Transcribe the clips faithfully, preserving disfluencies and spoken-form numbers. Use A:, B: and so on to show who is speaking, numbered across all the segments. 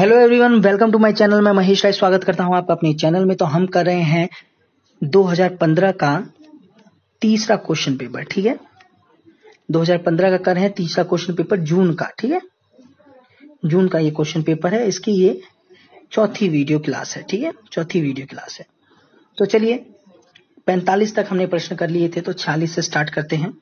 A: Hello everyone, welcome to my channel. मैं महेश राय स्वागत करता हूं आपका अपने चैनल में। तो हम कर रहे हैं दो हज़ार पंद्रह का तीसरा क्वेश्चन पेपर। ठीक है, दो हज़ार पंद्रह का कर रहे हैं तीसरा क्वेश्चन पेपर जून का। ठीक है, जून का ये क्वेश्चन पेपर है, इसकी ये चौथी वीडियो क्लास है। ठीक है, चौथी वीडियो क्लास है। तो चलिए, पैंतालीस तक हमने प्रश्न कर लिए थे, तो छियालीस से स्टार्ट करते हैं।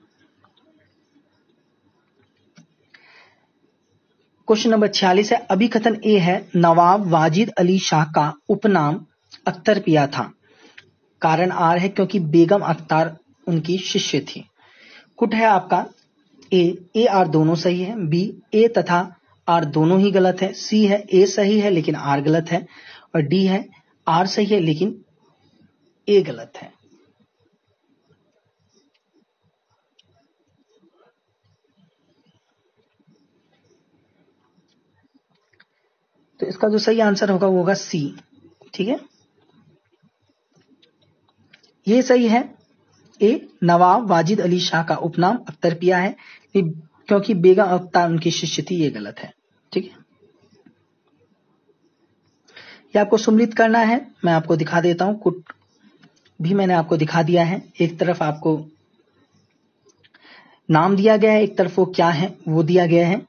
A: क्वेश्चन नंबर छियालीस है। अभिकथन ए है, नवाब वाजिद अली शाह का उपनाम अख्तर पिया था। कारण आर है क्योंकि बेगम अख्तर उनकी शिष्य थी। कुट है आपका ए, ए आर दोनों सही है। बी, ए तथा आर दोनों ही गलत है। सी है, ए सही है लेकिन आर गलत है। और डी है, आर सही है लेकिन ए गलत है। तो इसका जो सही आंसर होगा वो होगा सी। ठीक है, ये सही है। ए, नवाब वाजिद अली शाह का उपनाम अख्तर पिया है क्योंकि बेगम अख्तर उनकी शिष्य थी। ये गलत है। ठीक है, ये आपको सम्मिलित करना है। मैं आपको दिखा देता हूं, कुट भी मैंने आपको दिखा दिया है। एक तरफ आपको नाम दिया गया है, एक तरफ वो क्या है वो दिया गया है।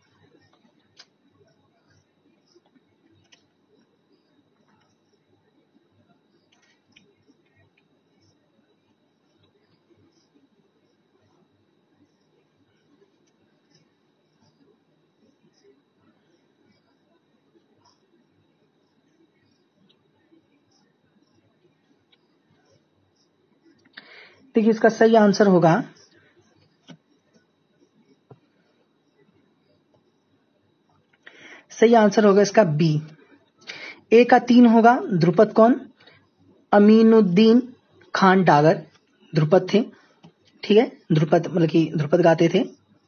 A: देखिए, इसका सही आंसर होगा सही आंसर होगा इसका बी। ए का तीन होगा। ध्रुपद कौन? अमीनुद्दीन खान डागर ध्रुपद थे। ठीक है, ध्रुपद मतलब कि ध्रुपद गाते थे।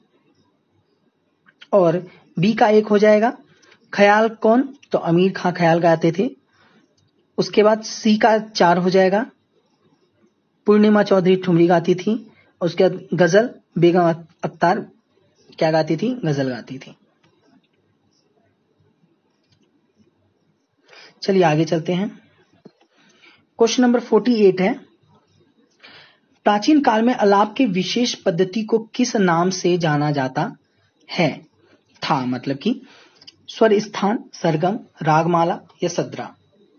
A: और बी का एक हो जाएगा। ख्याल कौन? तो अमीर खां ख्याल गाते थे। उसके बाद सी का चार हो जाएगा। पूर्णिमा चौधरी ठुमरी गाती थी। और उसके बाद गजल, बेगम अख्तर क्या गाती थी? गजल गाती थी। चलिए आगे चलते हैं। क्वेश्चन नंबर अड़तालीस है। प्राचीन काल में आलाप के विशेष पद्धति को किस नाम से जाना जाता है? था मतलब कि स्वर स्थान, सरगम, रागमाला या सद्रा।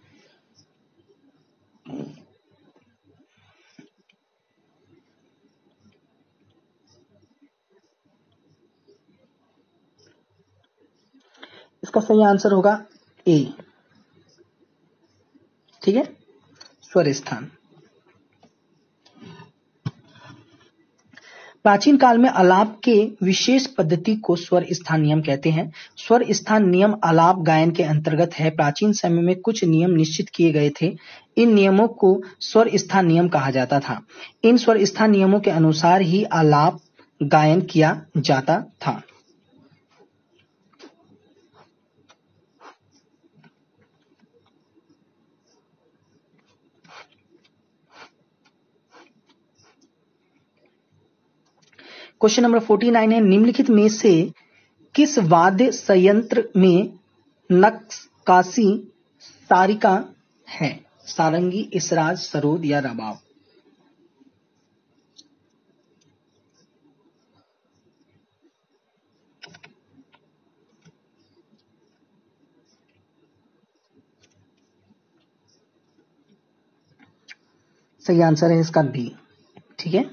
A: इसका सही आंसर होगा ए। ठीक है, स्वर स्थान। प्राचीन काल में आलाप के विशेष पद्धति को स्वर स्थान नियम कहते हैं। स्वर स्थान नियम आलाप गायन के अंतर्गत है। प्राचीन समय में कुछ नियम निश्चित किए गए थे। इन नियमों को स्वर स्थान नियम कहा जाता था। इन स्वर स्थान नियमों के अनुसार ही आलाप गायन किया जाता था। क्वेश्चन नंबर उनचास है। निम्नलिखित में से किस वाद्य संयंत्र में नक्काशी सारिका है? सारंगी, इसराज, सरोद या रबाब। सही आंसर है इसका बी। ठीक है,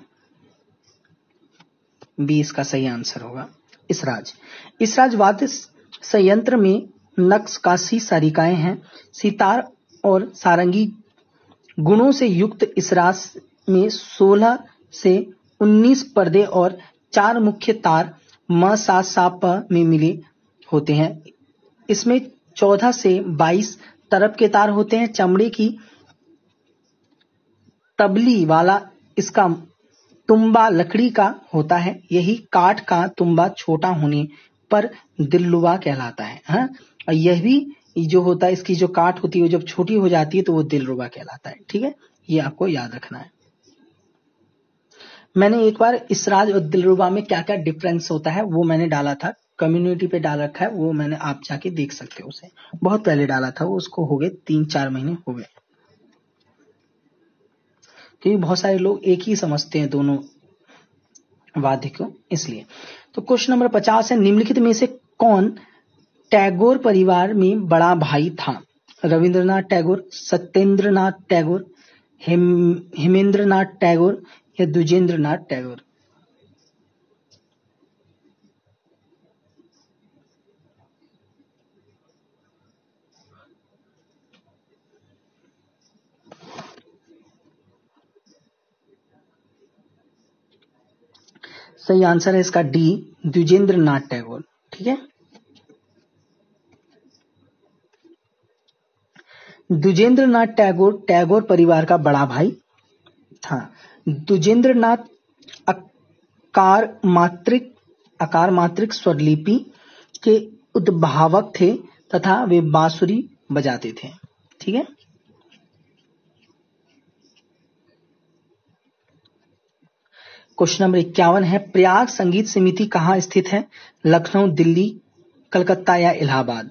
A: बी इसका सही आंसर होगा। इसराज। इसराज वाद्य संयंत्र में नक्काशी सारिकाएं हैं। सितार और सारंगी गुणों से युक्त इसराज में सोलह से उन्नीस पर्दे और चार मुख्य तार म सा सा प में मिले होते हैं। इसमें चौदह से बाईस तरफ के तार होते हैं। चमड़े की तबली वाला इसका तुम्बा लकड़ी का होता है। यही काठ का तुम्बा छोटा होने पर दिलरुबा कहलाता है। हाँ? और यह भी जो होता है, इसकी जो काठ होती है जब छोटी हो जाती है तो वो दिलरुबा कहलाता है। ठीक है, ये आपको याद रखना है। मैंने एक बार इसराज और दिलरुबा में क्या क्या डिफरेंस होता है वो मैंने डाला था कम्युनिटी पे डाल रखा है, वो मैंने आप जाके देख सकते हो उसे, बहुत पहले डाला था वो, उसको हो गए तीन चार महीने हो गए, क्योंकि बहुत सारे लोग एक ही समझते हैं दोनों वाद्य को, इसलिए। तो क्वेश्चन नंबर पचास है, निम्नलिखित में से कौन टैगोर परिवार में बड़ा भाई था? रविंद्रनाथ टैगोर, सत्येंद्रनाथ टैगोर, हेम हेमेंद्रनाथ टैगोर या द्विजेंद्रनाथ टैगोर? सही आंसर है इसका डी, द्विजेंद्रनाथ टैगोर। ठीक है, द्विजेंद्रनाथ टैगोर टैगोर परिवार का बड़ा भाई था। द्विजेंद्रनाथ अकार मात्रिक अकार मात्रिक स्वरलिपि के उद्भावक थे तथा वे बांसुरी बजाते थे। ठीक है, क्वेश्चन नंबर इक्यावन है, प्रयाग संगीत समिति कहाँ स्थित है? लखनऊ, दिल्ली, कलकत्ता या इलाहाबाद?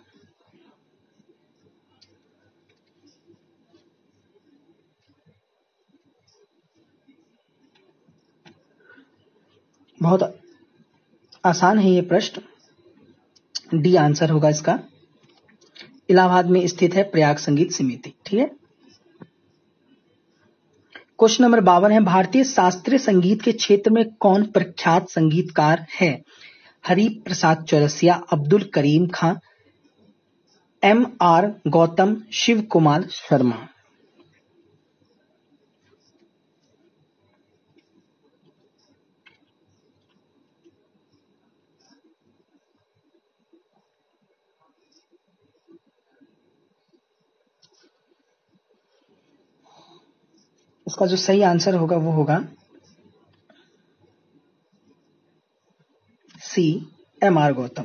A: बहुत आसान है ये प्रश्न, डी आंसर होगा इसका, इलाहाबाद में स्थित है प्रयाग संगीत समिति। ठीक है, क्वेश्चन नंबर बावन है, भारतीय शास्त्रीय संगीत के क्षेत्र में कौन प्रख्यात संगीतकार है? Hari Prasad Chaurasia, Abdul Karim Khan, M R Gautam, Shiv Kumar Sharma? इसका जो सही आंसर होगा वो होगा सी, एम आर गौतम।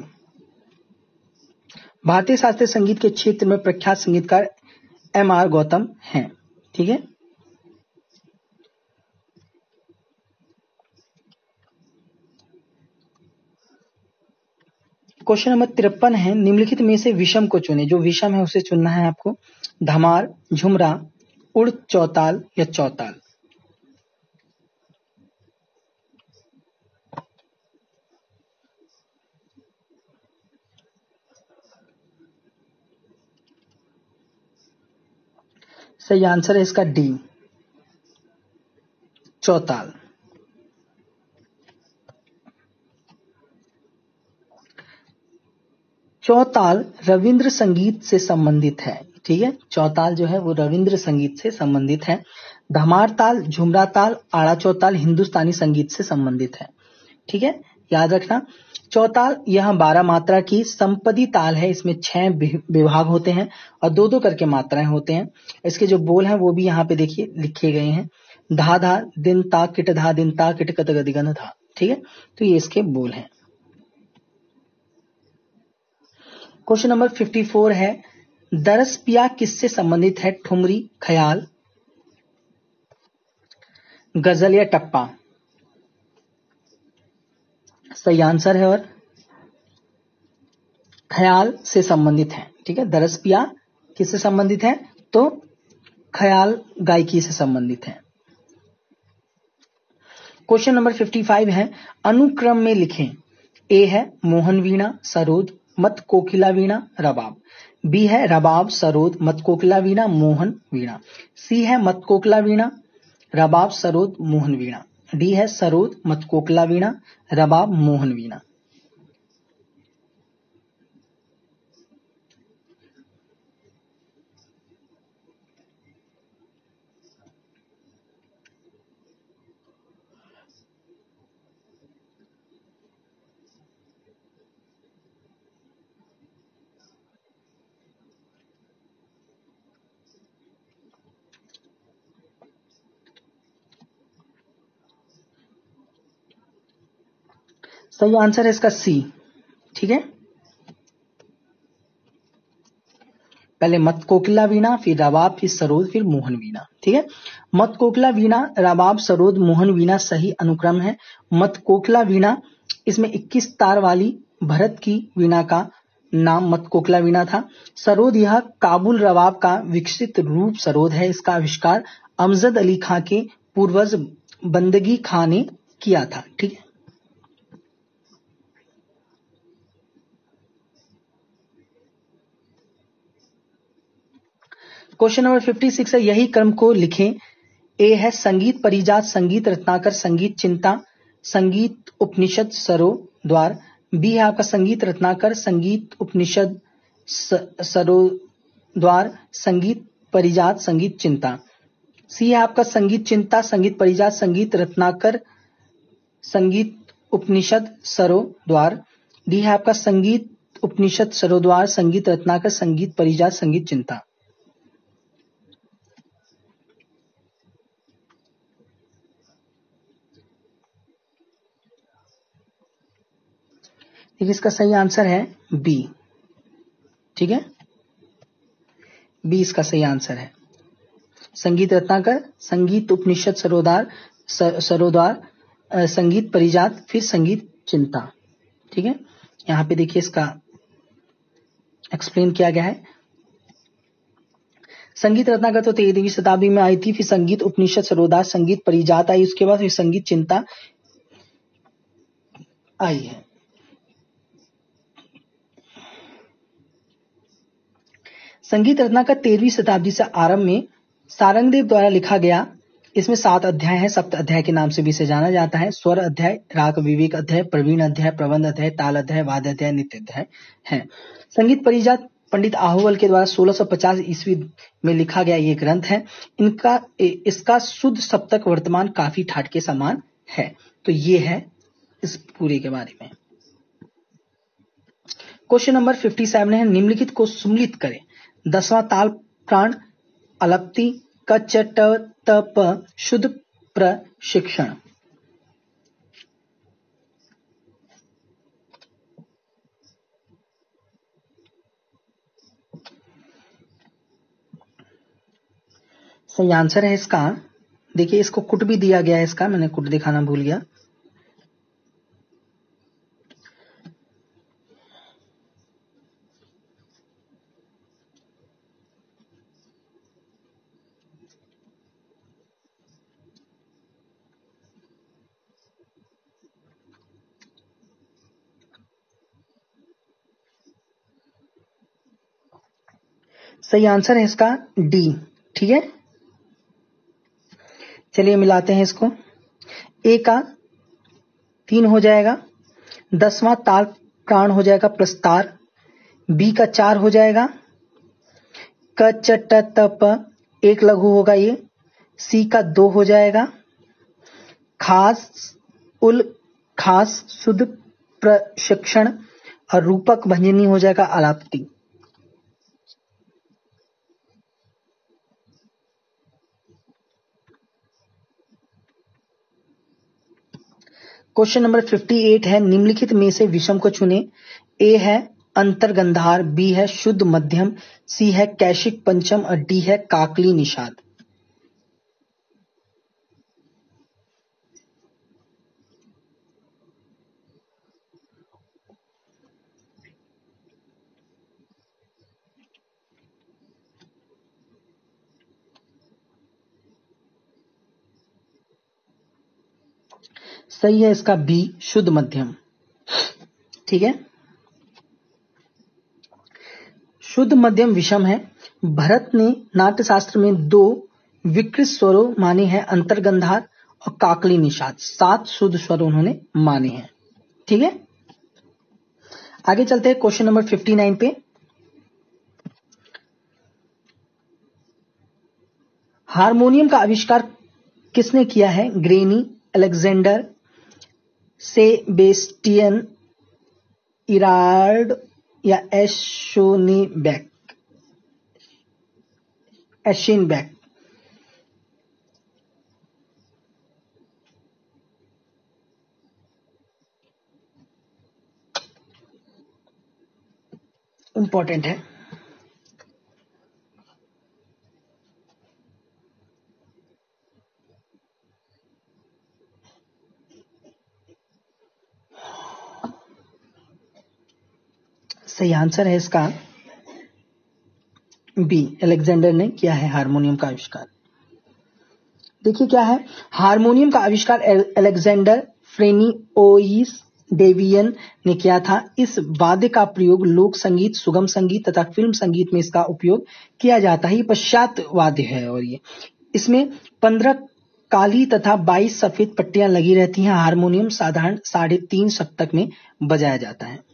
A: भारतीय शास्त्रीय संगीत के क्षेत्र में प्रख्यात संगीतकार एम आर गौतम हैं। ठीक है, क्वेश्चन नंबर तिरपन है, निम्नलिखित में से विषम को चुने। जो विषम है उसे चुनना है आपको। धमार, झुमरा, उड़ चौताल या चौताल? सही आंसर है इसका डी, चौताल। चौताल रविंद्र संगीत से संबंधित है। ठीक है, चौताल जो है वो रविंद्र संगीत से संबंधित है। धमार ताल, झुमरा ताल, आड़ा चौताल हिंदुस्तानी संगीत से संबंधित है। ठीक है, याद रखना। चौताल यह बारह मात्रा की संपदी ताल है, इसमें छह विभाग होते हैं और दो दो करके मात्राएं होते हैं। इसके जो बोल हैं वो भी यहाँ पे देखिए लिखे गए हैं, धा धा दिन ता किट धा दिन ता किट कत गदिगन धा। ठीक है, तो ये इसके बोल हैं। क्वेश्चन नंबर चौवन है, दरस पिया किससे संबंधित है? ठुमरी, ख्याल, गजल या टप्पा? सही आंसर है और ख्याल से संबंधित है। ठीक है, दरस पिया किससे संबंधित है? तो ख्याल गायकी से संबंधित है। क्वेश्चन नंबर पचपन है, अनुक्रम में लिखें। ए है मोहन वीणा, सरोद, मत कोकिला वीणा, रबाब। बी है रबाब, सरोद, मत कोकिला वीणा, मोहन वीणा। सी है मत कोकिला वीणा, रबाब, सरोद, मोहन वीणा। डी है सरोद, मत कोकिला वीणा, रबाब, मोहन वीणा। सही आंसर है इसका सी। ठीक है, पहले मत कोकिला वीणा, फिर रबाब, फिर सरोद, फिर मोहन वीणा। ठीक है, मत कोकिला वीणा, रबाब, सरोद, मोहन वीणा सही अनुक्रम है। मत कोकिला वीणा इसमें इक्कीस तार वाली भरत की वीणा का नाम मतकोकला वीणा था। सरोद यह काबुल रवाब का विकसित रूप सरोद है। इसका आविष्कार अमजद अली खां के पूर्वज बंदगी खां ने किया था। ठीक है। क्वेश्चन नंबर छप्पन है, यही क्रम को लिखें। ए है संगीत परिजात, संगीत रत्नाकर, संगीत चिंता, संगीत उपनिषद सरोद्वार। बी है आपका संगीत रत्नाकर, संगीत उपनिषद सरोद्वार, संगीत परिजात, संगीत चिंता। सी है आपका संगीत चिंता, संगीत परिजात, संगीत रत्नाकर, संगीत उपनिषद सरोद्वार। डी है आपका संगीत उपनिषद सरोद्वार, संगीत रत्नाकर, संगीत परिजात, संगीत चिंता। देखिए इसका सही आंसर है बी। ठीक है, बी इसका सही आंसर है। संगीत रत्नाकर, संगीत उपनिषद सरोदार सरोद्वार, संगीत परिजात, फिर संगीत चिंता। ठीक है, यहां पे देखिए इसका एक्सप्लेन किया गया है। संगीत रत्नाकर तो तेरहवीं शताब्दी में आई थी, फिर संगीत उपनिषद सरोदार, संगीत परिजात आई, उसके बाद फिर संगीत चिंता आई है। संगीत रत्नाकर तेरहवीं शताब्दी से आरंभ में सारंगदेव द्वारा लिखा गया। इसमें सात अध्याय हैं, सप्त अध्याय के नाम से भी इसे जाना जाता है। स्वर अध्याय, राग विवेक अध्याय, प्रवीण अध्याय, प्रबंध अध्याय, ताल अध्याय, वाद्य अध्याय, नित्य अध्याय है। संगीत परिजात पंडित आहुवल के द्वारा सोलह सौ पचास ईस्वी में लिखा गया ये ग्रंथ है। इनका इसका शुद्ध सप्तक वर्तमान काफी ठाट के समान है। तो ये है इस पूरे के बारे में। क्वेश्चन नंबर सत्तावन है, निम्नलिखित को सुम्मिलित करें। दसवां ताल प्राण अलप्ति क च ट त प शुद्ध प्रशिक्षण। सही आंसर है इसका। देखिए इसको कुट भी दिया गया है, इसका मैंने कुट दिखाना भूल गया। सही आंसर है इसका डी। ठीक है, चलिए मिलाते हैं इसको। ए का तीन हो जाएगा, दसवां ताल प्राण हो जाएगा प्रस्तार, बी का चार हो जाएगा, क च ट त प एक लघु होगा ये, सी का दो हो जाएगा, खास उल खास शुद्ध प्रशिक्षण, और रूपक भंजनी हो जाएगा अलाप्ति। क्वेश्चन नंबर अट्ठावन है, निम्नलिखित में से विषम को चुने। ए है अंतर्गंधार, बी है शुद्ध मध्यम, सी है कैशिक पंचम, और डी है काकली निषाद। सही है इसका बी शुद्ध मध्यम। ठीक है, शुद्ध मध्यम विषम है। भरत ने नाट्यशास्त्र में दो विकृत स्वरों माने हैं, अंतर्गंधार और काकली निषाद। सात शुद्ध स्वर उन्होंने माने हैं। ठीक है, आगे चलते हैं क्वेश्चन नंबर उनसठ पे। हारमोनियम का आविष्कार किसने किया है? ग्रेनी, अलेक्जेंडर, सेबेस्टियन, इरार्ड या एशोनीबेक एशिनबेक। इंपॉर्टेंट है। सही आंसर है इसका बी, अलेक्जेंडर ने किया है हारमोनियम का आविष्कार। देखिए क्या है, हारमोनियम का आविष्कार अलेक्जेंडर फ्रेनिओइस डेवियन ने किया था। इस वाद्य का प्रयोग लोक संगीत, सुगम संगीत तथा फिल्म संगीत में इसका उपयोग किया जाता है। ये पश्चात वाद्य है और ये इसमें पंद्रह काली तथा बाईस सफेद पट्टियां लगी रहती हैं। हारमोनियम साधारण साढ़े तीन सप्तक में बजाया जाता है।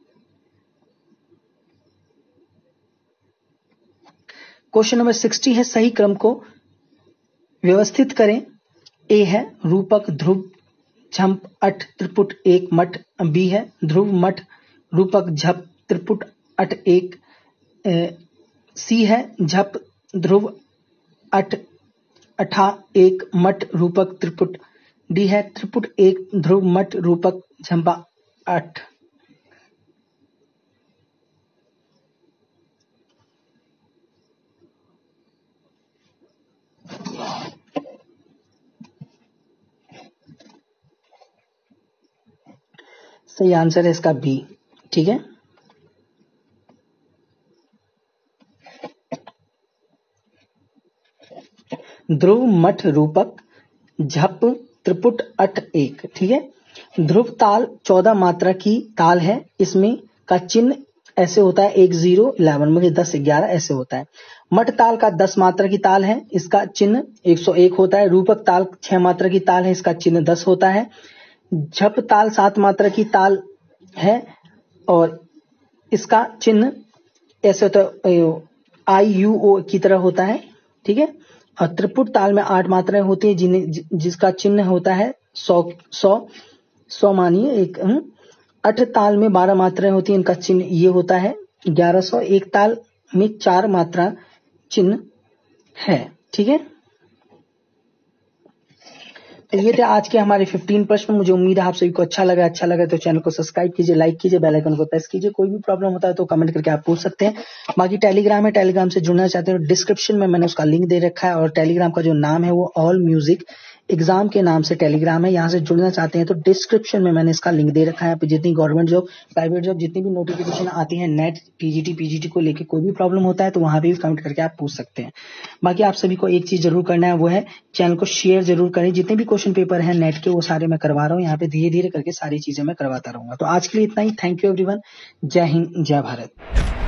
A: क्वेश्चन नंबर साठ है, सही क्रम को व्यवस्थित करें। ए है रूपक, ध्रुव, झंप, अट, त्रिपुट, एक, मठ। बी है ध्रुव, मठ, रूपक, झप, त्रिपुट, अट, एक। सी है झप, ध्रुव, अट, अठा, एक, मठ, रूपक, त्रिपुट। डी है त्रिपुट, एक, ध्रुव, मठ, रूपक, झंपा, अठ। सही आंसर है इसका बी। ठीक है, ध्रुव, मठ, रूपक, झप, त्रिपुट, अट, एक। ठीक है, ध्रुव ताल चौदह मात्रा की ताल है। इसमें का चिन्ह ऐसे होता है, एक, जीरो, इलेवन, मतलब दस, ग्यारह ऐसे होता है। मठ ताल का दस मात्रा की ताल है, इसका चिन्ह एक सौ एक होता है। रूपक ताल छह मात्रा की ताल है, इसका चिन्ह दस होता है। झप ताल सात मात्रा की ताल है और इसका चिन्ह ऐसे होता है, आई यू ओ की तरह होता है। ठीक है, और त्रिपुट ताल में आठ मात्राएं होती है जिन्हें जिसका चिन्ह होता है सौ सौ सौ मानिए एक। अठ ताल में बारह मात्राएं होती हैं, इनका चिन्ह ये होता है ग्यारह सौ। एक ताल में चार मात्रा चिन्ह है। ठीक है, तो ये थे आज के हमारे पंद्रह प्रश्न। मुझे उम्मीद है आप सभी को अच्छा लगा। अच्छा लगा तो चैनल को सब्सक्राइब कीजिए, लाइक कीजिए, बेल आइकन को प्रेस कीजिए। कोई भी प्रॉब्लम होता है तो कमेंट करके आप पूछ सकते हैं। बाकी टेलीग्राम है, टेलीग्राम से जुड़ना चाहते हो डिस्क्रिप्शन में मैंने उसका लिंक दे रखा है। और टेलीग्राम का जो नाम है वो ऑल म्यूजिक एग्जाम के नाम से टेलीग्राम है। यहाँ से जुड़ना चाहते हैं तो डिस्क्रिप्शन में मैंने इसका लिंक दे रखा है। जितनी गवर्नमेंट जॉब, प्राइवेट जॉब, जितनी भी नोटिफिकेशन आती है नेट, टीजीटी, पीजीटी को लेके कोई भी प्रॉब्लम होता है तो वहां भी कमेंट करके आप पूछ सकते हैं। बाकी आप सभी को एक चीज जरूर करना है, वो है चैनल को शेयर जरूर करें। जितने भी क्वेश्चन पेपर है नेट के वो सारे मैं करवा रहा हूँ यहाँ पे, धीरे धीरे करके सारी चीजें मैं करवाता रहूंगा। तो आज के लिए इतना ही। Thank you everyone. जय हिंद, जय भारत।